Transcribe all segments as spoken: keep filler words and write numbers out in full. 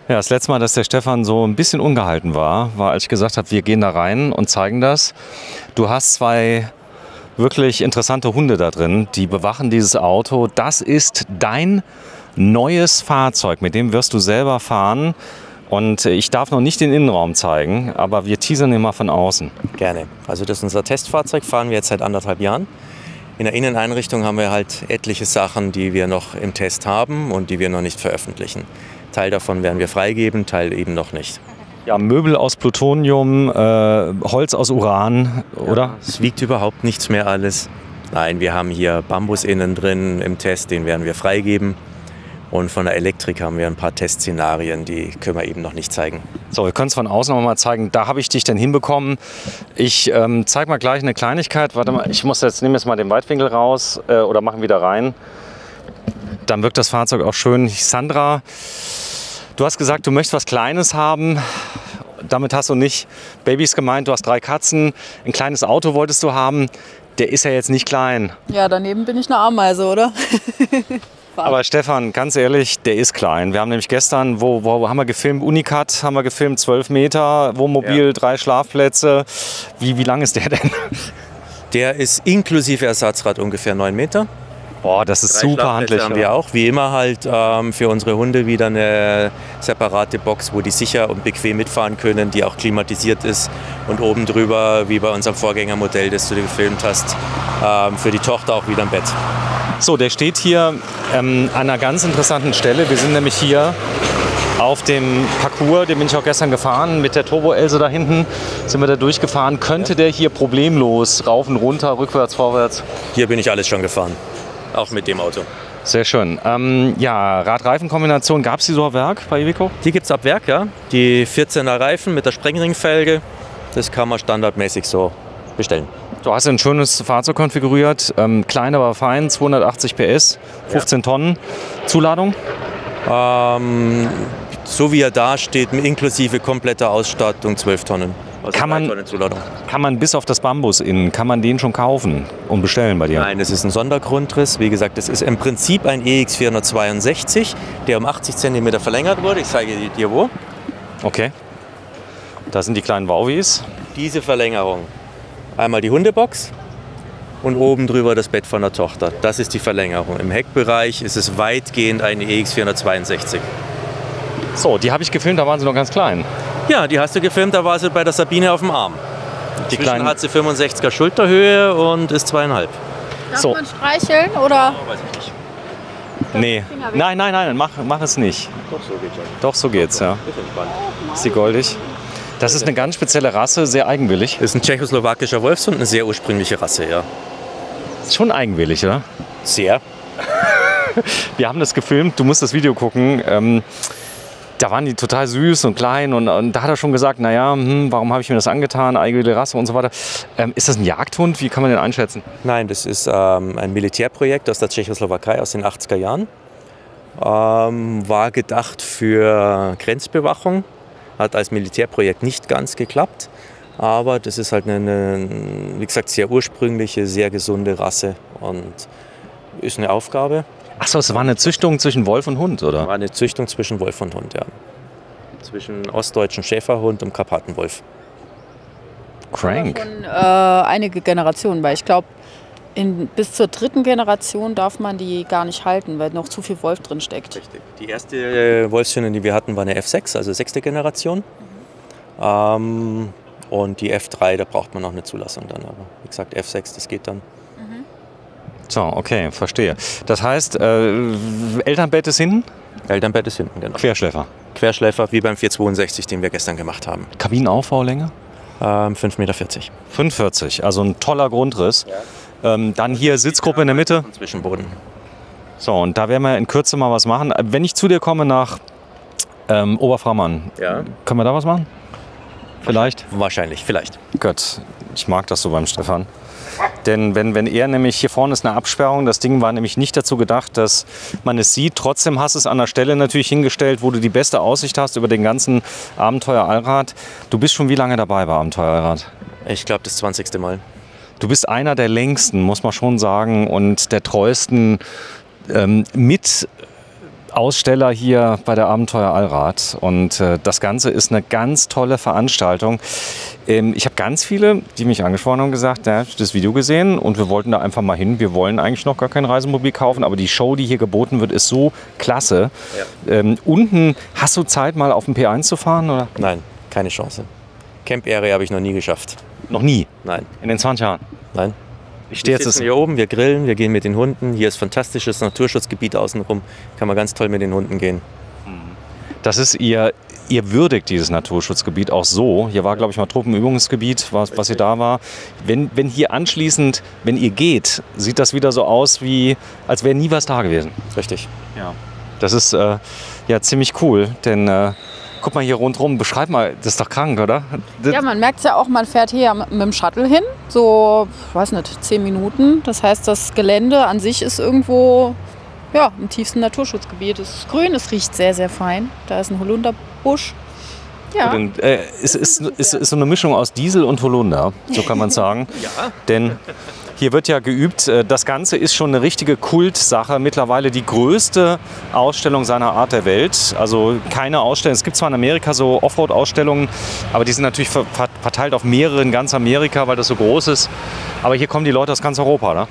Ja, das letzte Mal, dass der Stefan so ein bisschen ungehalten war, war, als ich gesagt habe, wir gehen da rein und zeigen das. Du hast zwei wirklich interessante Hunde da drin, die bewachen dieses Auto. Das ist dein neues Fahrzeug, mit dem wirst du selber fahren. Und ich darf noch nicht den Innenraum zeigen, aber wir teasern ihn mal von außen. Gerne. Also das ist unser Testfahrzeug, fahren wir jetzt seit anderthalb Jahren. In der Inneneinrichtung haben wir halt etliche Sachen, die wir noch im Test haben und die wir noch nicht veröffentlichen. Teil davon werden wir freigeben, Teil eben noch nicht. Ja, Möbel aus Plutonium, äh, Holz aus Uran, oder? Ja, es wiegt überhaupt nichts mehr alles. Nein, wir haben hier Bambus innen drin im Test, den werden wir freigeben. Und von der Elektrik haben wir ein paar Testszenarien, die können wir eben noch nicht zeigen. So, wir können es von außen noch mal zeigen. Da habe ich dich denn hinbekommen. Ich ähm, zeige mal gleich eine Kleinigkeit. Warte mal, ich muss jetzt, nehme jetzt mal den Weitwinkel raus äh, oder machen wieder rein. Dann wirkt das Fahrzeug auch schön. Sandra, du hast gesagt, du möchtest was Kleines haben. Damit hast du nicht Babys gemeint. Du hast drei Katzen. Ein kleines Auto wolltest du haben. Der ist ja jetzt nicht klein. Ja, daneben bin ich eine Ameise, oder? Aber Stefan, ganz ehrlich, der ist klein. Wir haben nämlich gestern, wo, wo haben wir gefilmt? Unikat haben wir gefilmt, zwölf Meter, Wohnmobil, ja. drei Schlafplätze. Wie, wie lang ist der denn? Der ist inklusive Ersatzrad ungefähr neun Meter. Boah, das ist Drei super handlich. haben wir auch, wie immer halt ähm, für unsere Hunde wieder eine separate Box, wo die sicher und bequem mitfahren können, die auch klimatisiert ist. Und oben drüber, wie bei unserem Vorgängermodell, das du dir gefilmt hast, ähm, für die Tochter auch wieder ein Bett. So, der steht hier ähm, an einer ganz interessanten Stelle. Wir sind nämlich hier auf dem Parcours, den bin ich auch gestern gefahren, mit der Turbo-Else da hinten sind wir da durchgefahren. Könnte der hier problemlos rauf und runter, rückwärts, vorwärts? Hier bin ich alles schon gefahren, auch mit dem Auto. Sehr schön. Ähm, ja, Rad-Reifen-Kombination, gab es die so ab Werk bei Iveco? Die gibt es ab Werk, ja. Die vierzehner Reifen mit der Sprengringfelge, das kann man standardmäßig so bestellen. Du hast ein schönes Fahrzeug konfiguriert, ähm, klein, aber fein, zweihundertachtzig P S, fünfzehn ja. Tonnen. Zuladung? Ähm, so wie er da steht, inklusive kompletter Ausstattung, zwölf Tonnen. Also kann, man, kann man bis auf das Bambus innen, kann man den schon kaufen und bestellen bei dir? Nein, das ist ein Sondergrundriss. Wie gesagt, das ist im Prinzip ein E X vierhundertzweiundsechzig, der um achtzig Zentimeter verlängert wurde. Ich zeige dir wo. Okay. Da sind die kleinen Wauwis. Diese Verlängerung. Einmal die Hundebox und oben drüber das Bett von der Tochter. Das ist die Verlängerung. Im Heckbereich ist es weitgehend ein E X vierhundertzweiundsechzig. So, die habe ich gefilmt, da waren sie noch ganz klein. Ja, die hast du gefilmt, da war sie bei der Sabine auf dem Arm. Die kleine hat sie fünfundsechziger Schulterhöhe und ist zweieinhalb. Darf so. man streicheln oder? Oh, weiß ich nicht. Nee. Nein, nein, nein, mach, mach es nicht. Doch, so geht's. Doch, so geht's, ja. Ist entspannt. Ist die goldig? Das ist eine ganz spezielle Rasse, sehr eigenwillig. Das ist ein tschechoslowakischer Wolfshund, eine sehr ursprüngliche Rasse, ja. Ist schon eigenwillig, oder? Sehr. Wir haben das gefilmt, du musst das Video gucken. Ähm, da waren die total süß und klein und, und da hat er schon gesagt, naja, hm, warum habe ich mir das angetan, eigenwillige Rasse und so weiter. Ähm, ist das ein Jagdhund? Wie kann man den einschätzen? Nein, das ist ähm, ein Militärprojekt aus der Tschechoslowakei aus den achtziger Jahren. Ähm, war gedacht für Grenzbewachung. Hat als Militärprojekt nicht ganz geklappt, aber das ist halt eine, eine, wie gesagt, sehr ursprüngliche, sehr gesunde Rasse und ist eine Aufgabe. Achso, es war eine Züchtung zwischen Wolf und Hund, oder? War eine Züchtung zwischen Wolf und Hund, ja. Zwischen ostdeutschen Schäferhund und Karpatenwolf. Crank. Schon äh, einige Generationen, weil ich glaube, bis zur dritten Generation darf man die gar nicht halten, weil noch zu viel Wolf drin steckt. Richtig. Die erste äh, Wolfshündin, die wir hatten, war eine F sechs, also sechste Generation. Mhm. Ähm, und die F drei, da braucht man noch eine Zulassung dann. Aber wie gesagt, F sechs, das geht dann. Mhm. So, okay, verstehe. Das heißt, äh, Elternbett ist hinten? Elternbett ist hinten, genau. Querschläfer? Querschläfer, wie beim vierhundertzweiundsechzig, den wir gestern gemacht haben. Kabinenaufbaulänge? Ähm, fünf Meter vierzig. fünf Meter vierzig, also ein toller Grundriss. Ja. Ähm, dann hier Sitzgruppe in der Mitte. Zwischenboden. So, und da werden wir in Kürze mal was machen. Wenn ich zu dir komme nach ähm, Oberframmann, ja. können wir da was machen? Vielleicht? Wahrscheinlich, vielleicht. Gott, ich mag das so beim Stefan. Denn wenn, wenn er nämlich, hier vorne ist eine Absperrung, das Ding war nämlich nicht dazu gedacht, dass man es sieht. Trotzdem hast du es an der Stelle natürlich hingestellt, wo du die beste Aussicht hast über den ganzen Abenteuer Allrad. Du bist schon wie lange dabei bei Abenteuer Allrad? Ich glaube, das zwanzigste Mal. Du bist einer der längsten, muss man schon sagen, und der treuesten ähm, mit Aussteller hier bei der Abenteuer Allrad. Und äh, das Ganze ist eine ganz tolle Veranstaltung. Ähm, ich habe ganz viele, die mich angesprochen haben, gesagt, ja, das Video gesehen und wir wollten da einfach mal hin. Wir wollen eigentlich noch gar kein Reisemobil kaufen, aber die Show, die hier geboten wird, ist so klasse. Ja. Ähm, unten, hast du Zeit, mal auf dem P eins zu fahren? Oder? Nein, keine Chance. Camp Area habe ich noch nie geschafft. Noch nie? Nein. In den zwanzig Jahren? Nein. Ich stehe jetzt hier oben, wir grillen, wir gehen mit den Hunden. Hier ist fantastisches Naturschutzgebiet außenrum. Kann man ganz toll mit den Hunden gehen. Das ist ihr, ihr würdigt dieses Naturschutzgebiet auch so. Hier war, glaube ich, mal Truppenübungsgebiet, was, was hier da war. Wenn, wenn hier anschließend, wenn ihr geht, sieht das wieder so aus, wie als wäre nie was da gewesen. Richtig. Ja. Das ist äh, ja ziemlich cool, denn äh, guck mal hier rundherum, beschreib mal, das ist doch krank, oder? Das ja, man merkt es ja auch, man fährt hier mit dem Shuttle hin, so, ich weiß nicht, zehn Minuten. Das heißt, das Gelände an sich ist irgendwo ja, im tiefsten Naturschutzgebiet. Es ist grün, es riecht sehr, sehr fein. Da ist ein Holunderbusch. Ja. Und, äh, es ist, ist, ist so eine Mischung aus Diesel und Holunder, so kann man sagen. Ja. Denn hier wird ja geübt. Das Ganze ist schon eine richtige Kultsache. Mittlerweile die größte Ausstellung seiner Art der Welt. Also keine Ausstellung. Es gibt zwar in Amerika so Offroad-Ausstellungen, aber die sind natürlich verteilt auf mehrere in ganz Amerika, weil das so groß ist. Aber hier kommen die Leute aus ganz Europa, ne?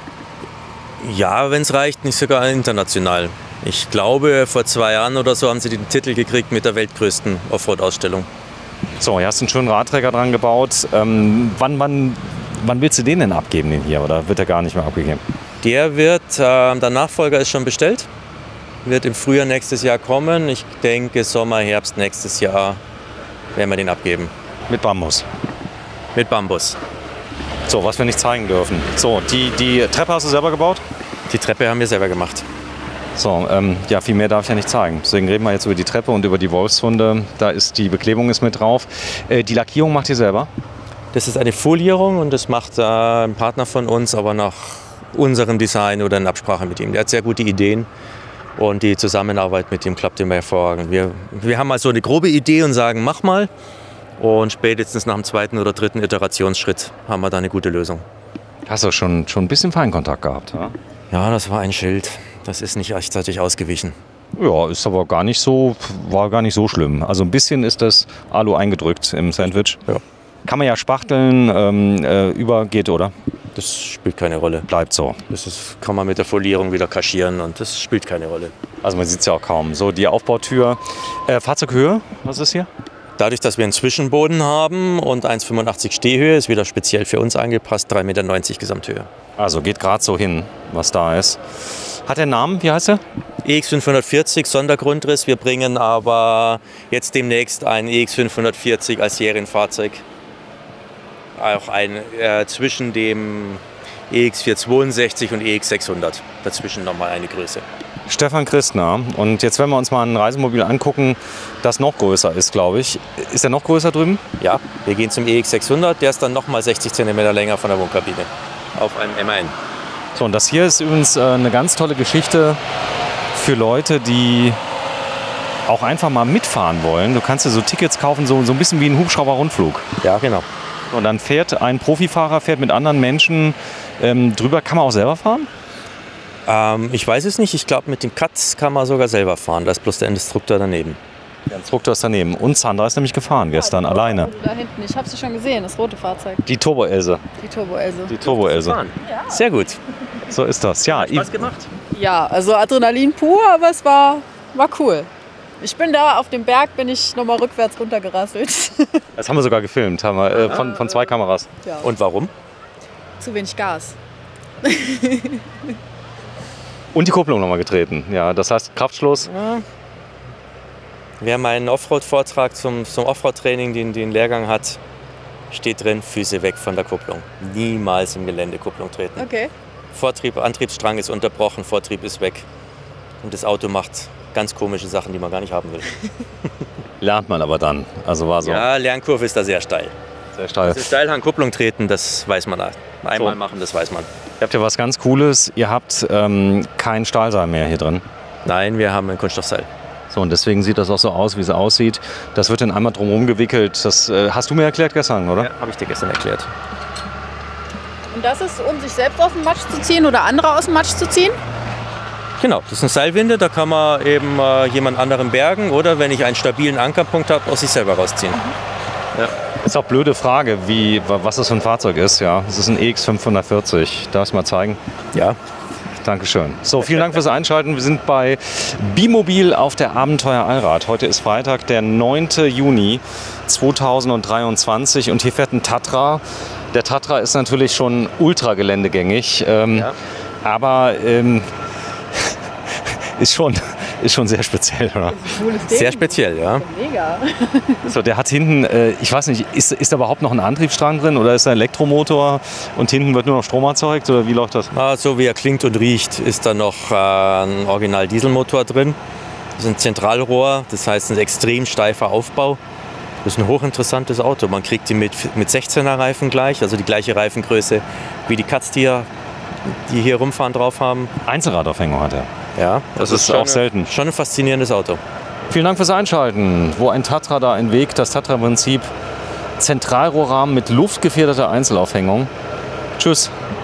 Ja, wenn es reicht, nicht sogar international. Ich glaube, vor zwei Jahren oder so haben sie den Titel gekriegt mit der weltgrößten Offroad-Ausstellung. So, hier hast du einen schönen Radträger dran gebaut. Ähm, wann, wann, wann willst du den denn abgeben, den hier? Oder wird der gar nicht mehr abgegeben? Der wird, äh, der Nachfolger ist schon bestellt. Wird im Frühjahr nächstes Jahr kommen. Ich denke, Sommer, Herbst nächstes Jahr werden wir den abgeben. Mit Bambus? Mit Bambus. So, was wir nicht zeigen dürfen. So, die, die Treppe hast du selber gebaut? Die Treppe haben wir selber gemacht. So, ähm, ja, viel mehr darf ich ja nicht zeigen. Deswegen reden wir jetzt über die Treppe und über die Wolfshunde. Da ist die Beklebung ist mit drauf. Äh, die Lackierung macht ihr selber? Das ist eine Folierung und das macht äh, ein Partner von uns, aber nach unserem Design oder in Absprache mit ihm. Der hat sehr gute Ideen und die Zusammenarbeit mit ihm klappt immer hervorragend. Wir, wir haben mal so eine grobe Idee und sagen, mach mal. Und spätestens nach dem zweiten oder dritten Iterationsschritt haben wir da eine gute Lösung. Hast du schon, schon ein bisschen Feinkontakt gehabt, ja? Ja, das war ein Schild. Das ist nicht rechtzeitig ausgewichen. Ja, ist aber gar nicht so, war gar nicht so schlimm. Also ein bisschen ist das Alu eingedrückt im Sandwich. Ja. Kann man ja spachteln, ähm, äh, übergeht, oder? Das spielt keine Rolle. Bleibt so. Das ist, kann man mit der Folierung wieder kaschieren und das spielt keine Rolle. Also man sieht es ja auch kaum. So, die Aufbautür. Äh, Fahrzeughöhe, was ist hier? Dadurch, dass wir einen Zwischenboden haben und eins Komma fünfundachtzig Stehhöhe, ist wieder speziell für uns angepasst, drei Komma neunzig Meter Gesamthöhe. Also geht gerade so hin, was da ist. Hat der einen Namen? Wie heißt er? E X fünfhundertvierzig, Sondergrundriss. Wir bringen aber jetzt demnächst ein E X fünfhundertvierzig als Serienfahrzeug. Auch ein äh, zwischen dem E X vierhundertzweiundsechzig und E X sechshundert. Dazwischen nochmal eine Größe. Stefan Christner. Und jetzt, wenn wir uns mal ein Reisemobil angucken, das noch größer ist, glaube ich. Ist der noch größer drüben? Ja, wir gehen zum E X sechshundert. Der ist dann nochmal sechzig Zentimeter länger von der Wohnkabine. Auf einem M A N. So, und das hier ist übrigens äh, eine ganz tolle Geschichte für Leute, die auch einfach mal mitfahren wollen. Du kannst dir so Tickets kaufen, so, so ein bisschen wie ein Hubschrauber-Rundflug. Ja, genau. Und dann fährt ein Profifahrer fährt mit anderen Menschen ähm, drüber. Kann man auch selber fahren? Ähm, ich weiß es nicht. Ich glaube, mit den Cuts kann man sogar selber fahren. Da ist bloß der Instruktor daneben. Der Instruktor ist daneben. Und Sandra ist nämlich gefahren gestern ja, alleine. Da hinten, ich habe sie schon gesehen, das rote Fahrzeug. Die Turbo-Else. Die Turbo-Else. Die Turbo-Else. Ja. Sehr gut. So ist das. Ja, Hat Spaß gemacht. Ja, also Adrenalin pur, aber es war, war cool. Ich bin da auf dem Berg, bin ich nochmal rückwärts runtergerasselt. Das haben wir sogar gefilmt, haben wir, äh, von, von zwei Kameras. Ja. Und warum? Zu wenig Gas. Und die Kupplung nochmal getreten. Ja, das heißt Kraftschluss. Ja. Wer meinen Offroad-Vortrag zum, zum Offroad-Training, den den Lehrgang hat, steht drin, Füße weg von der Kupplung. Niemals im Gelände Kupplung treten. Okay. Vortrieb, Antriebsstrang ist unterbrochen, Vortrieb ist weg. Und das Auto macht ganz komische Sachen, die man gar nicht haben will. Lernt man aber dann. Also war so. Ja, Lernkurve ist da sehr steil. Sehr steil. Also Steilhang Kupplung treten, das weiß man. Einmal So. machen, das weiß man. Ihr habt ja was ganz Cooles. Ihr habt ähm, kein Stahlseil mehr hier drin. Nein, wir haben ein Kunststoffseil. So, und deswegen sieht das auch so aus, wie es aussieht. Das wird dann einmal drumherum gewickelt. Das äh, hast du mir erklärt gestern, oder? Ja, habe ich dir gestern erklärt. Und das ist, um sich selbst aus dem Matsch zu ziehen oder andere aus dem Matsch zu ziehen? Genau, das sind Seilwinde, da kann man eben äh, jemand anderen bergen oder wenn ich einen stabilen Ankerpunkt habe, aus sich selber rausziehen. Mhm. Ja. Ist auch eine blöde Frage, wie, was das für ein Fahrzeug ist. Ja, es ist ein E X fünfhundertvierzig. Darf ich mal zeigen? Ja. Dankeschön. So, vielen Dank fürs Einschalten. Wir sind bei Bimobil auf der Abenteuer Allrad. Heute ist Freitag, der neunte Juni zweitausenddreiundzwanzig und hier fährt ein Tatra. Der Tatra ist natürlich schon ultra geländegängig, ähm, ja. aber ähm, ist schon, ist schon sehr speziell, oder? Sehr speziell, ja. Mega. So, der hat hinten, äh, ich weiß nicht, ist, ist da überhaupt noch ein Antriebsstrang drin oder ist da ein Elektromotor und hinten wird nur noch Strom erzeugt oder wie läuft das? Ah, so wie er klingt und riecht, ist da noch äh, ein Original-Dieselmotor drin. Das ist ein Zentralrohr, das heißt ein extrem steifer Aufbau. Das ist ein hochinteressantes Auto. Man kriegt die mit, mit sechzehner Reifen gleich, also die gleiche Reifengröße wie die Katz, die hier, die hier rumfahren, drauf haben. Einzelradaufhängung hat er. Ja, das, das ist, ist auch selten. Schon ein faszinierendes Auto. Vielen Dank fürs Einschalten. Wo ein Tatra, da ein Weg. Das Tatra-Prinzip. Zentralrohrrahmen mit luftgefederter Einzelaufhängung. Tschüss.